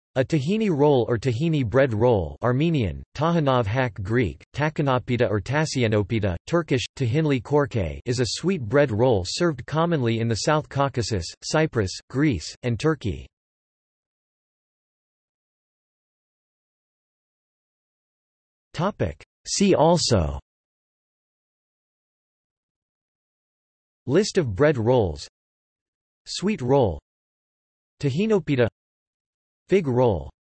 A tahini roll or tahini bread roll Armenian, tahanov hak Greek, takanopita or tasianopita, Turkish, tahinli korke is a sweet bread roll served commonly in the South Caucasus, Cyprus, Greece, and Turkey. See also: List of bread rolls, Sweet roll, Tahinopita, Fig roll.